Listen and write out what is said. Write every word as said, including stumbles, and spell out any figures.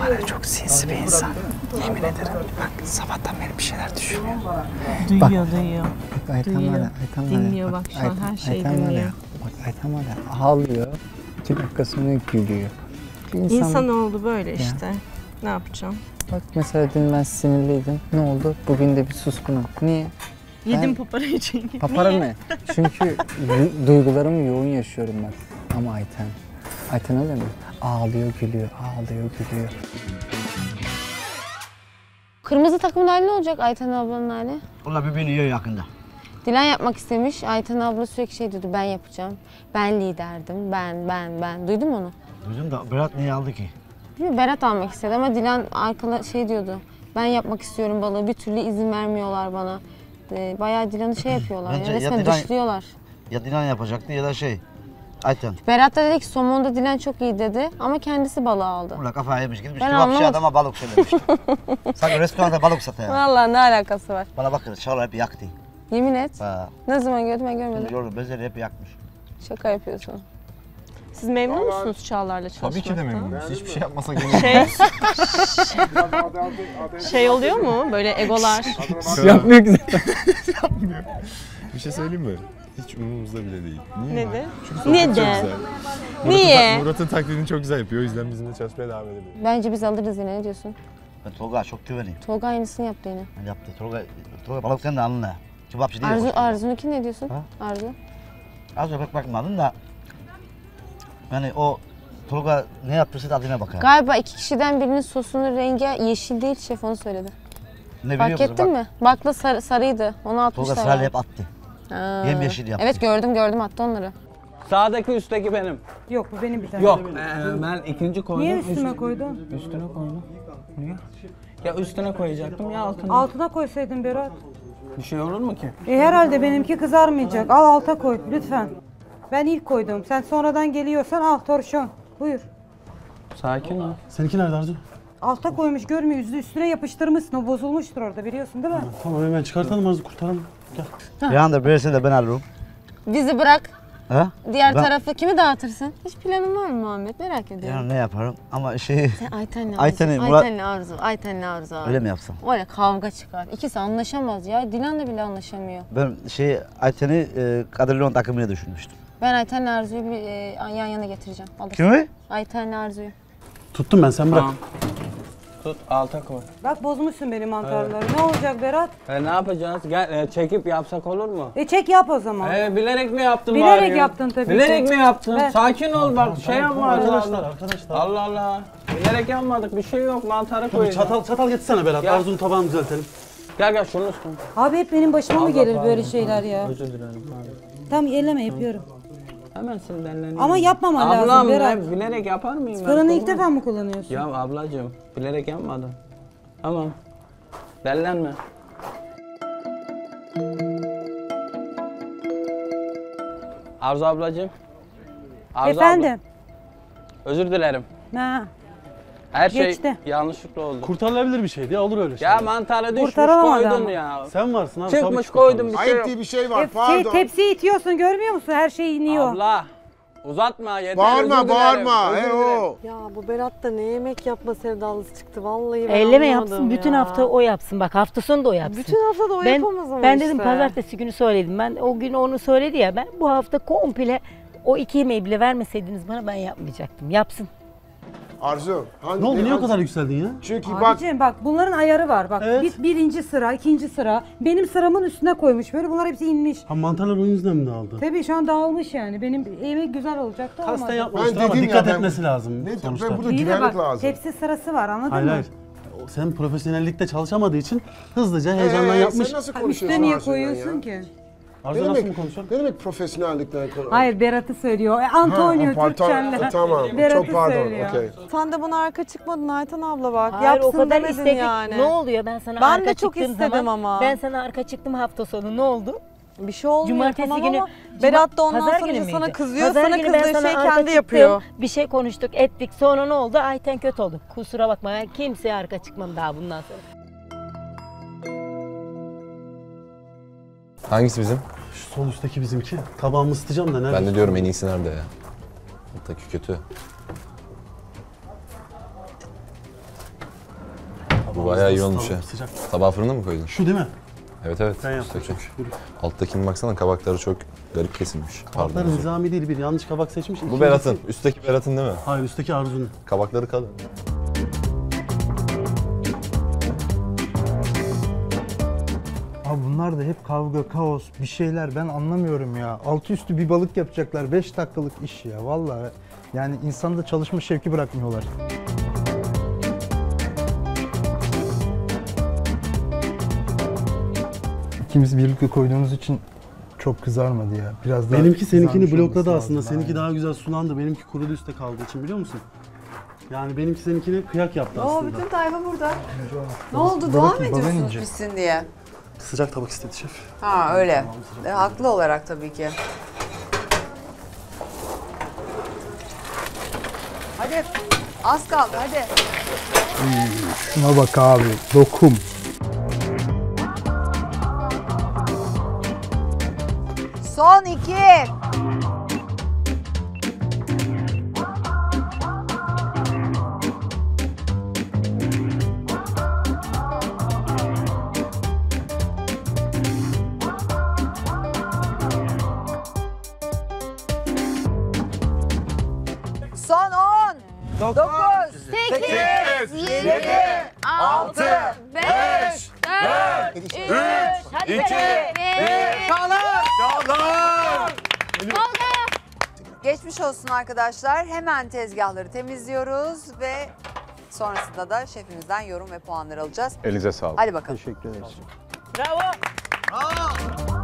var ya çok sinsi bir insan. Yemin ederim. Bak sabahtan beri bir şeyler düşünüyor. Duyuyor, bak, duyuyor. Bak Ayten duyuyor. var ya, Ayten var ya. Dinliyor bak, bak şu an her şeyi Ayten dinliyor. Var ya, bak Ayten var ya ağlıyor. İki dakika sonra gülüyor. İnsan, İnsan oldu böyle işte. Ya. Ne yapacağım? Bak mesela dün ben sinirliydim. Ne oldu? Bugün de bir suskunum. Niye? Yedim paparayı çünkü. Papara ne? Çünkü duygularımı yoğun yaşıyorum ben. Ama Ayten. Ayten öyle mi? Ağlıyor, gülüyor, ağlıyor, gülüyor. Kırmızı takımın hali ne olacak Ayten ablanın hali? Onlar birbirini yiyor yakında. Dilan yapmak istemiş. Ayten abla sürekli şey diyordu, ben yapacağım. Ben liderdim, ben, ben, ben. Duydun mu onu? Duydum da Berat niye aldı ki? Bilmiyorum, Berat almak istedi ama Dilan arkada şey diyordu. Ben yapmak istiyorum balığı, bir türlü izin vermiyorlar bana. Bayağı Dilan'ı şey yapıyorlar, ya, resmen ya Dilan, dışlıyorlar. Ya Dilan yapacaktı ya da şey, Ayten. Berat da dedi ki somonda Dilan çok iyi dedi ama kendisi balığı aldı. Ulan kafaya yemiş gitmiş, kebapçı şey adama balık söylemiş. Sanki restoranda balık satıyor. Vallahi ne alakası var? Bana bakın, Çağla hep yaktı. Yemin et. Ha. Ne zaman gördüm ben görmedim. Gördüm, bezleri hep yakmış. Şaka yapıyorsun. Siz memnun musunuz Çağlar'la çalışmaktan? Tabii ki de memnunuz. Hiçbir şey yapmasa gene şey, şey oluyor mu? Böyle egolar. Yapmıyor güzel. Yapmıyor. Bir şey söyleyeyim mi? Hiç umurumuzda bile değil. Niye? Neden? Neden? Niye? Murat'ın, Murat'ın taklidini çok güzel yapıyor. O yüzden bizimle çalışmaya devam edelim. Bence biz alırız yine, ne diyorsun? Ben Tolga'ya çok güveneyim. Tolga aynısını yaptı yine. Ben yaptı. Tolga, Tolga balık senin de alnına. Kebapçı değil. Arzu, Arzu'nunki ne diyorsun? Ha? Arzu? Az önce pek bakmadım da. Yani o Tolga ne yaptıysa tadına bakar. Galiba iki kişiden birinin sosunun rengi yeşil değil, şef onu söyledi. Ne Fark ettin bak, mi? Bakla sarı, sarıydı. Onu atmışlar. Tolga sırayla hep attı. Yem yeşil yaptı. Evet gördüm gördüm attı onları. Sağdaki üstteki benim. Yok bu benim bir tane. Yok ee, ben ikinci koydum. Niye üstüme koydun? Üstüne koydum. Niye? Ya üstüne koyacaktım ya altına. Altına koysaydın Berat. Bir şey olur mu ki? E herhalde benimki kızarmayacak. Al alta koy lütfen. Ben ilk koydum. Sen sonradan geliyorsan al torşon. Buyur. Sakin ol. Seninki nerede Arzu? Alta koymuş görmüyor. Yüzü üstüne yapıştırmışsın. O bozulmuştur orada biliyorsun değil mi? Tamam hemen çıkartalım Arzu, kurtaralım. Gel. Bir anda birisini de ben alırım. Bizi bırak. Ha? Diğer ben... tarafı kimi dağıtırsın? Hiç planın var mı Muhammed? Merak ediyorum. Yani ne yaparım ama şey... Sen Ayten'le Arzu. Ayten'le Murat... Ayten'le Arzu. Ayten'le Arzu abi. Öyle mi yapsam? Öyle kavga çıkar. İkisi anlaşamaz ya. Dilan'la bile anlaşamıyor. Ben şey Ayten'i e, Kadirlion takımına düşünmüştüm. Ben Ayten'le Arzu'yu bir e, yan yana getireceğim. Alırsın. Kimi? Ayten'le Arzu'yu. Tuttum ben, sen bırak. Tamam. Tut alta koy. Bak bozmuşsun benim mantarları. Evet. Ne olacak Berat? E, ne yapacağız? Gel e, çekip yapsak olur mu? E çek yap o zaman. E, bilerek mi yaptın bilerek bari? yaptın tabii Bilerek ki. mi yaptın? Evet. Sakin ol bak, şey yapma arkadaşlar, arkadaşlar. Allah Allah. Bilerek yapmadık, bir şey yok, mantarı koyacağız. Çatal, çatal getirsene Berat, Gel. Arzu'nun tabağını düzeltelim. Gel gel şunu üstüne. Abi hep benim başıma mı gelir böyle şeyler ya? Özür dilerim. Tam elleme yapıyorum. Hemen sinirlendim. Ama yapmaman Ablam, lazım Berat. Ablam bilerek yapar mıyım? Fırını ilk defa mı kullanıyorsun? Ya ablacığım bilerek yapmadım. Tamam. Dellenme. Arzu ablacığım. Arzu Efendim? Abla. Özür dilerim. Ha. Her şey Geçti. yanlışlıkla oldu. Kurtarılabilir bir şeydi ya, olur öyle şey. Ya mantarı düşmüş Kurtarılamadı koydun ama. ya. Sen varsın abi. Çıkmış koydum bir şey Ayıp yok. diye bir şey var, Hep, şey, pardon. tepsiyi itiyorsun görmüyor musun? Her şey iniyor. Abla uzatma yeter. Bağırma, özür dilerim, bağırma. özür He dilerim. o. Ya bu Berat da ne yemek yapma sevdalısı çıktı vallahi ben Elleme anlamadım yapsın, bütün ya. hafta o yapsın. Bak hafta sonu da o yapsın. Bütün hafta da o ben, yapamaz ama Ben işte. dedim pazartesi günü söyledim. Ben o gün onu söyledi ya, ben bu hafta komple o iki yemeği bile vermeseydiniz bana, ben yapmayacaktım. Yapsın. Arzu. Hangi Ne oldu, niye o hangi- kadar yükseldin ya? Çünkü bak Abicim bak bunların ayarı var. Bak Evet. bir, birinci sıra, ikinci sıra. Benim sıramın üstüne koymuş. Böyle bunlar hepsi inmiş. Ha, mantarlar onun yüzünden mi dağıldı? Tabii şu an dağılmış yani. Benim yemek güzel olacaktı ama. Kasten Ben yapmamıştır ama dedim ya, dikkat ben- etmesi lazım ne, sonuçta. ben burada İyi de güvenlik bak lazım. tepsi sırası var anladın Hayır mı? hayır. O, sen profesyonellikte çalışamadığı için hızlıca heyecanla Ee, yapmış. Sen nasıl Ha, konuşuyorsun üstüne niye Arzu'yla koyuyorsun ya? ki? Arzu Ne nasıl mı demek, konuşuyor? ne demek profesyonellikten konuşuyor? Hayır Berat'ı söylüyor. E, Antonio Ha, Türkçenle. pardon, tamam, Berat'ı çok pardon, söylüyor. okey. Sen de bana arka çıkmadın Ayten abla bak. Hayır, Yapsın o kadar demedin istedik. yani. Ne oluyor, ben sana Ben arka de çok çıktığım istedim zaman, ama. Ben sana arka çıktım hafta sonu, ne oldu? Bir şey olmuyor Cumartesi tamam günü, ama Cuma- Berat da ondan Pazar sonra günü işte sana müydü? kızıyor. Pazar Sana günü ben kızdığı sana şey arka kendi çıktım, yapıyor. Bir şey konuştuk, ettik. Sonra ne oldu? Ayten kötü oldu. Kusura bakma, ben kimseye arka çıkmam daha bundan sonra. Hangisi bizim? Şu sol üstteki bizimki. Tabağımı ısıtacağım da nerede? Ben de diyorum en iyisi nerede ya? Alttaki kötü. bayağı iyi olmuş ya. Sıcak. Tabağı fırına mı koydun? Şu değil mi? Evet evet. Ben yaptım. Üstteki. Buyurun. Alttakine baksana, kabakları çok garip kesilmiş. Kabakları Pardon. nizami değil, bir yanlış kabak seçmiş. Bu İkincisi- Berat'ın. Üstteki Berat'ın değil mi? Hayır, üstteki Arzu'nun. Kabakları kalın. Abi bunlar da hep kavga, kaos, bir şeyler, ben anlamıyorum ya. Altı üstü bir balık yapacaklar, beş dakikalık iş ya vallahi. Yani insanda çalışma şevki bırakmıyorlar. İkimiz birlikte koyduğumuz için çok kızarmadı ya. Biraz daha Benimki seninkini kızarmış blokladı olması aslında. lazım, Seninki aynen. daha güzel sulandı. Benimki kurudu üstte kaldığı için, biliyor musun? Yani benimki seninkini kıyak yaptı Oo, aslında. bütün tayfa burada. Ne Balık- oldu? balık- Dua mı balık ediyorsunuz yiyecek. pişsin diye? Sıcak tabak istedi şef. Ha öyle. Tamam, sıcak E, tabak. haklı olarak tabii ki. Hadi. Az kaldı hadi. Şuna bak abi, dokum. Son iki. Son on. Dokuz. sekiz, yedi, altı, beş, dört, üç, iki, bir. Çalım. Geçmiş olsun arkadaşlar. Hemen tezgahları temizliyoruz ve sonrasında da şefimizden yorum ve puanlar alacağız. Elinize sağlık. Hadi bakalım. Teşekkür ederiz. Bravo. Bravo.